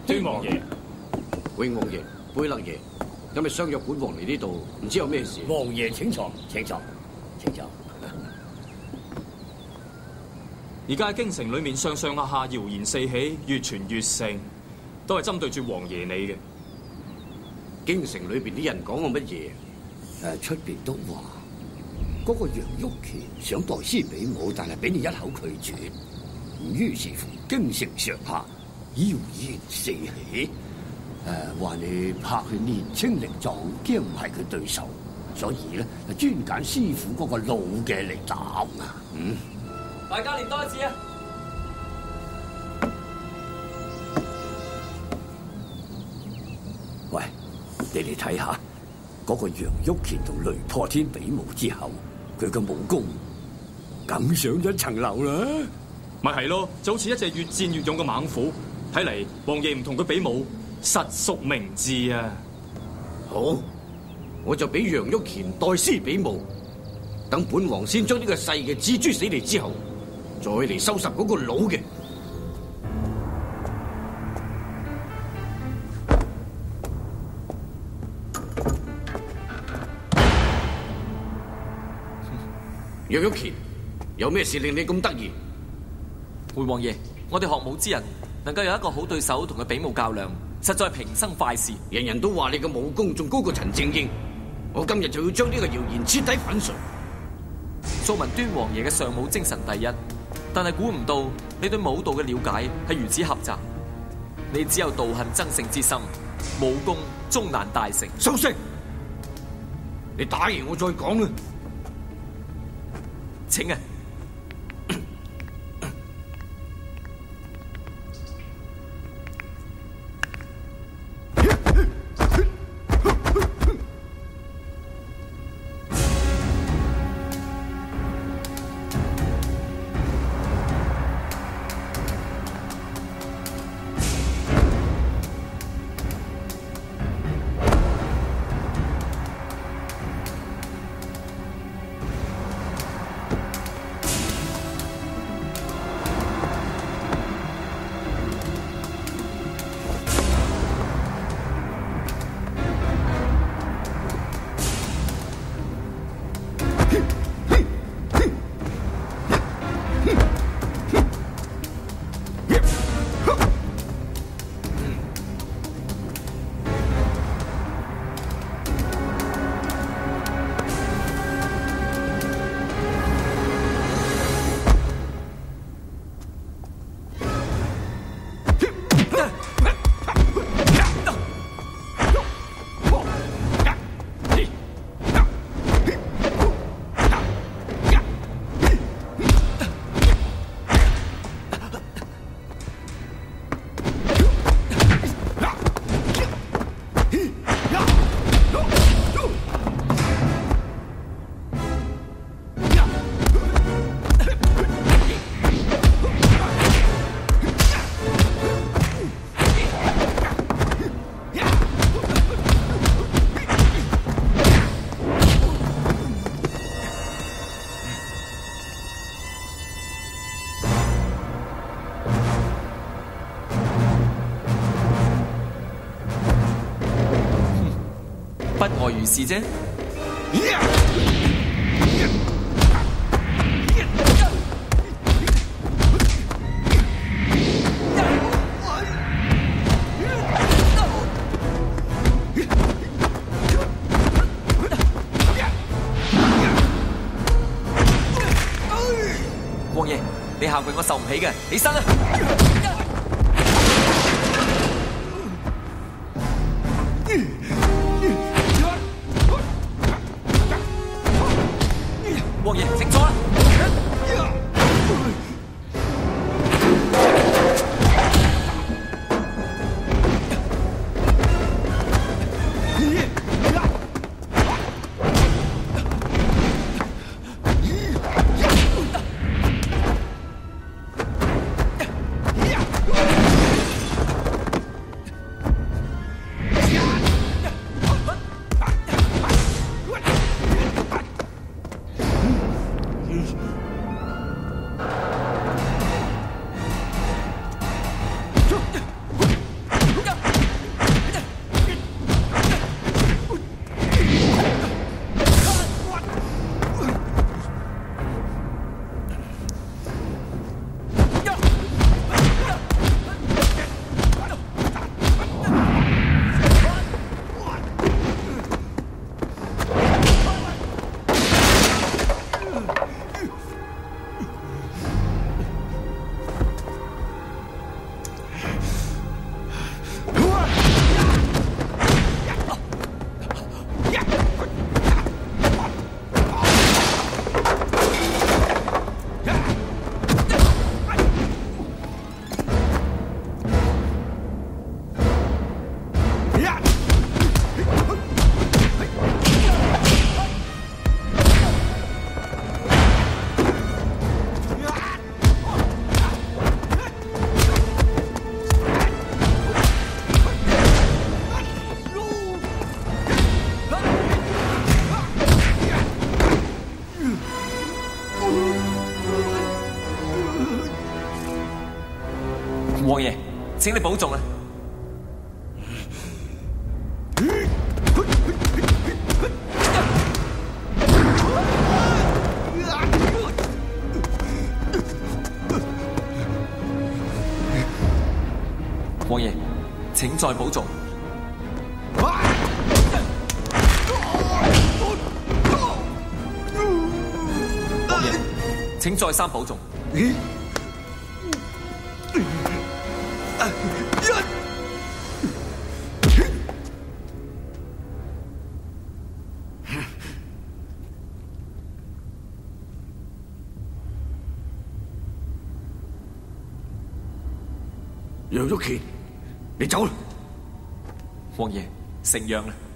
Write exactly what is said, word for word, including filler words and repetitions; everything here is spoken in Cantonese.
端王爺、 永王爺、貝勒爺，今日相約本王嚟呢度，唔知有咩事？ 王爺請坐，請坐，請坐。 而家喺京城裏面上上下下謠言四起，越傳越盛，都係針對住王爺你嘅。 京城裏邊啲人講我乜嘢？ 誒，出邊都話嗰個楊玉乾想代師比武，但係俾你一口拒絕。於是乎，京城上下謠言四起。誒，話你拍佢年青力壯，驚唔係佢對手，所以咧專揀師傅嗰個老嘅嚟打啊！嗯。 大家練多一次啊！ 喂，你哋睇下嗰個楊玉乾同雷破天比武之後，佢嘅武功更上一層樓啦。 咪係咯，就好似一隻越戰越勇嘅猛虎。睇嚟王爺唔同佢比武，實屬明智啊！ 好，我就俾楊玉乾代師比武，等本王先將呢個細嘅置諸死地之後，再嚟收拾嗰個老嘅。楊玉乾，有咩事令你咁得意？ 回王爺，我哋學武之人能夠有一個好對手同佢比武較量，實在係平生快事。 人人都話你嘅武功仲高過陳正英，我今日就要將呢個謠言徹底粉碎。 素聞端王爺嘅尚武精神第一，但係估唔到你對武道嘅了解係如此狹窄。你只有妒恨爭勝之心，武功終難大成。 收聲！你打完我再講啦。 請啊！不外如是啫。王爺，你下跪我受唔起嘅，起身啦！王爺，請坐啦。 王爺，請你保重啊！王爺，請再保重。王爺，請再三保重。 楊玉乾，你走啦！ 王爺，承讓啦。